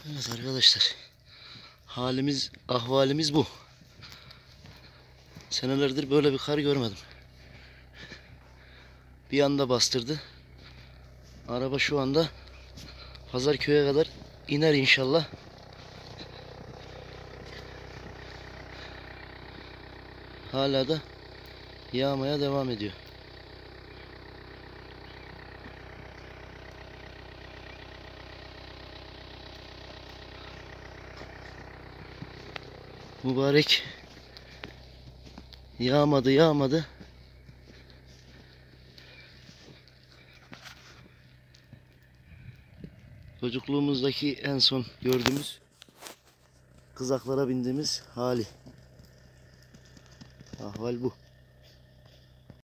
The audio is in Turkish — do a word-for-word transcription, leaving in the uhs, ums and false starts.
Evet arkadaşlar, halimiz ahvalimiz bu. Senelerdir böyle bir kar görmedim. Bir anda bastırdı. Araba şu anda Pazarköy'e kadar iner inşallah. Hala da yağmaya devam ediyor. Mübarek yağmadı yağmadı. Çocukluğumuzdaki en son gördüğümüz kızaklara bindiğimiz hali. Ahval bu.